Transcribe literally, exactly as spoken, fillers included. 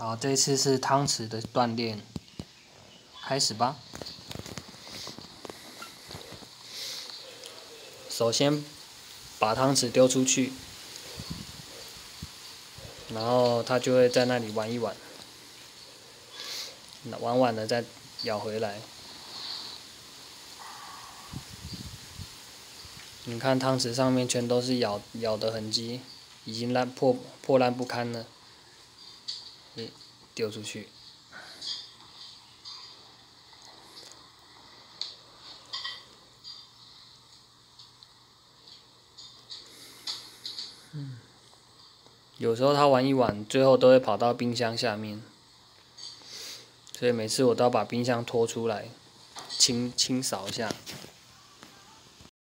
好，这次是汤匙的锻炼，开始吧。首先把汤匙丢出去，然后它就会在那里玩一玩，玩完了再咬回来。你看汤匙上面全都是咬咬的痕迹，已经烂破破烂不堪了。你丢出去。嗯，有时候他玩一玩，最后都会跑到冰箱下面，所以每次我都要把冰箱拖出来，清清扫一下。